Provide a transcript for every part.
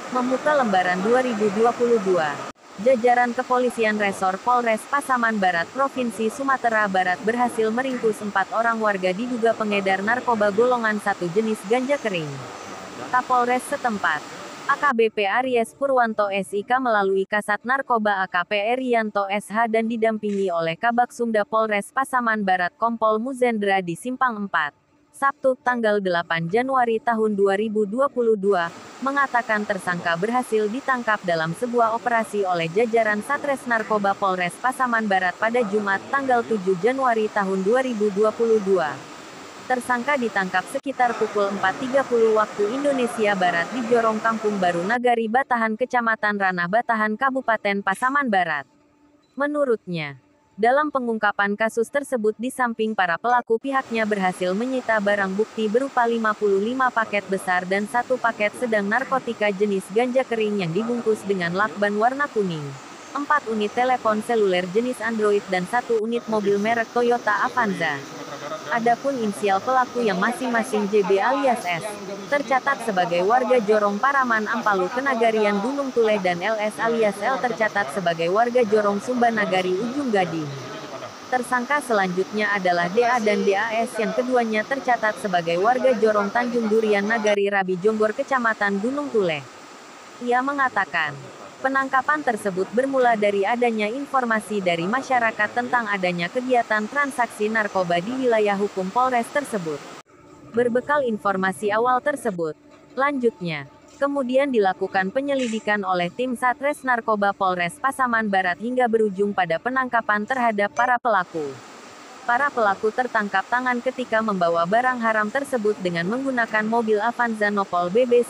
Membuka lembaran 2022. Jajaran Kepolisian Resor Polres Pasaman Barat Provinsi Sumatera Barat berhasil meringkus 4 orang warga diduga pengedar narkoba golongan 1 jenis ganja kering. Kapolres setempat, AKBP Aries Purwanto SIK melalui Kasat Narkoba AKP Erianto SH dan didampingi oleh Kabak Sumda Polres Pasaman Barat Kompol Muzendra di Simpang 4. Sabtu, tanggal 8 Januari tahun 2022, mengatakan tersangka berhasil ditangkap dalam sebuah operasi oleh jajaran Satres Narkoba Polres Pasaman Barat pada Jumat, tanggal 7 Januari tahun 2022. Tersangka ditangkap sekitar pukul 4.30 waktu Indonesia Barat di Jorong Kampung Baru Nagari Batahan Kecamatan Ranah Batahan Kabupaten Pasaman Barat. Menurutnya, dalam pengungkapan kasus tersebut di samping para pelaku pihaknya berhasil menyita barang bukti berupa 55 paket besar dan 1 paket sedang narkotika jenis ganja kering yang dibungkus dengan lakban warna kuning, 4 unit telepon seluler jenis Android dan 1 unit mobil merek Toyota Avanza. Adapun inisial pelaku yang masing-masing JB alias S, tercatat sebagai warga Jorong Paraman Ampalu Kenagarian Gunung Tule dan LS alias L tercatat sebagai warga Jorong Sumba Nagari Ujung Gading. Tersangka selanjutnya adalah DA dan DAS yang keduanya tercatat sebagai warga Jorong Tanjung Durian Nagari Rabi Jonggor Kecamatan Gunung Tule. Ia mengatakan, penangkapan tersebut bermula dari adanya informasi dari masyarakat tentang adanya kegiatan transaksi narkoba di wilayah hukum Polres tersebut. Berbekal informasi awal tersebut, lanjutnya, kemudian dilakukan penyelidikan oleh tim Satres Narkoba Polres Pasaman Barat hingga berujung pada penangkapan terhadap para pelaku. Para pelaku tertangkap tangan ketika membawa barang haram tersebut dengan menggunakan mobil Avanza Nopol BB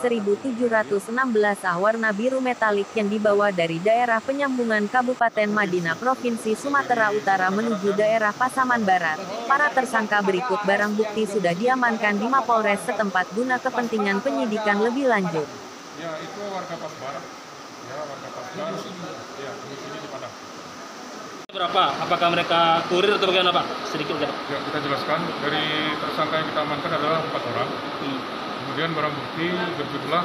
1716A warna biru metalik yang dibawa dari daerah penyambungan Kabupaten Madinah Provinsi Sumatera Utara menuju daerah Pasaman Barat. Para tersangka berikut barang bukti sudah diamankan di Mapolres setempat guna kepentingan penyidikan lebih lanjut. Ya, itu warga Pasbar. Ya, warga Pasbar. Ya, domisili di Padang. Berapa? Apakah mereka kurir atau bagaimana, Pak? Sedikit aja, Pak. Ya, kita jelaskan dari tersangka yang kita amankan adalah 4 orang. Kemudian barang bukti berjumlah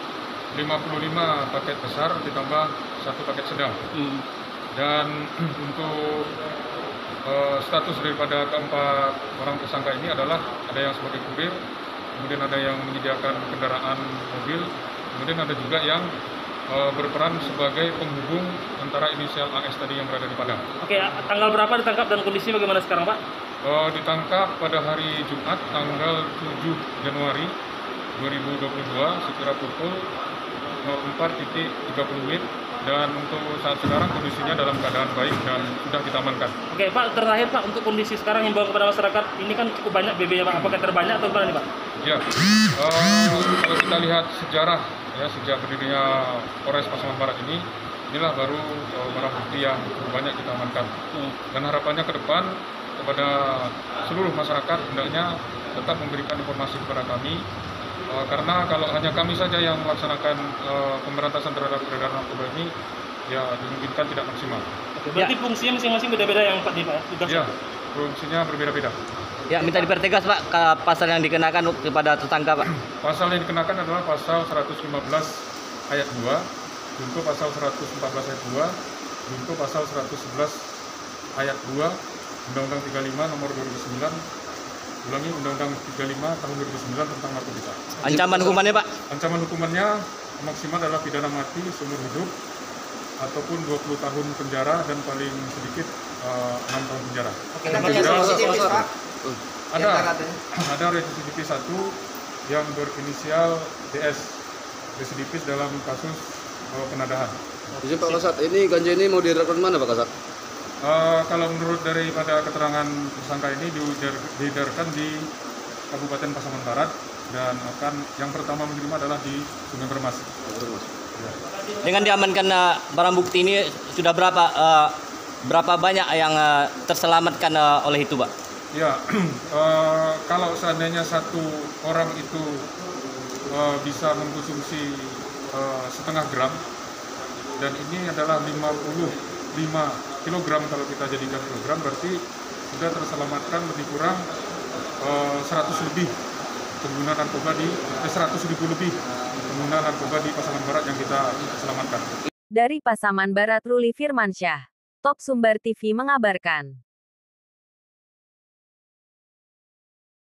55 paket besar ditambah 1 paket sedang. Dan untuk status daripada keempat orang tersangka ini adalah ada yang sebagai kurir, kemudian ada yang menyediakan kendaraan mobil, kemudian ada juga yang berperan sebagai penghubung antara inisial AS tadi yang berada di Padang. Oke, tanggal berapa ditangkap dan kondisi bagaimana sekarang, Pak? Ditangkap pada hari Jumat tanggal 7 Januari 2022 sekira pukul 04.30 dan untuk saat sekarang kondisinya dalam keadaan baik dan sudah kita amankan. Oke, Pak, terakhir Pak, untuk kondisi sekarang yang bawa kepada masyarakat, ini kan cukup banyak BB-nya, Pak. Apakah terbanyak atau bagaimana nih, Pak? Ya, kalau kita lihat sejarah ya sejak berdirinya Polres Pasaman Barat inilah baru barang bukti yang banyak kita amankan. Dan harapannya ke depan kepada seluruh masyarakat hendaknya tetap memberikan informasi kepada kami, karena kalau hanya kami saja yang melaksanakan pemberantasan terhadap peredaran narkoba ini, ya dimungkinkan tidak maksimal. Berarti fungsinya masing-masing beda-beda yang Pak nih, Pak? Ya, fungsinya berbeda-beda. Ya, minta dipertegas, Pak, ke pasal yang dikenakan kepada tersangka, Pak. Pasal yang dikenakan adalah pasal 115 ayat 2, junto pasal 114 ayat 2, junto pasal 111 ayat 2, Undang-Undang 35 nomor 2009, ulangi Undang-Undang 35 tahun 2009 tentang narkotika. Ancaman hukumannya, Pak? Ancaman hukumannya maksimal adalah pidana mati seumur hidup ataupun 20 tahun penjara dan paling sedikit 6 tahun penjara. Ada residivis 1 yang berinisial DS, residivis dalam kasus penadahan. Jadi Pak Kasat, ini ganja ini mau diedarkan mana Pak Kasat? Kalau menurut daripada keterangan tersangka ini diedarkan di Kabupaten Pasaman Barat dan akan yang pertama menerima adalah di Sungai Bermas. Ya. Dengan diamankan barang bukti ini sudah berapa banyak yang terselamatkan oleh itu, Pak? Ya, kalau seandainya 1 orang itu bisa mengkonsumsi setengah gram dan ini adalah 55 kilogram, kalau kita jadikan kilogram berarti sudah terselamatkan lebih kurang 100 lebih pengguna narkoba di 100.000 lebih pengguna narkoba di Pasaman Barat yang kita selamatkan. Dari Pasaman Barat, Ruli Firmansyah, Top Sumber TV mengabarkan.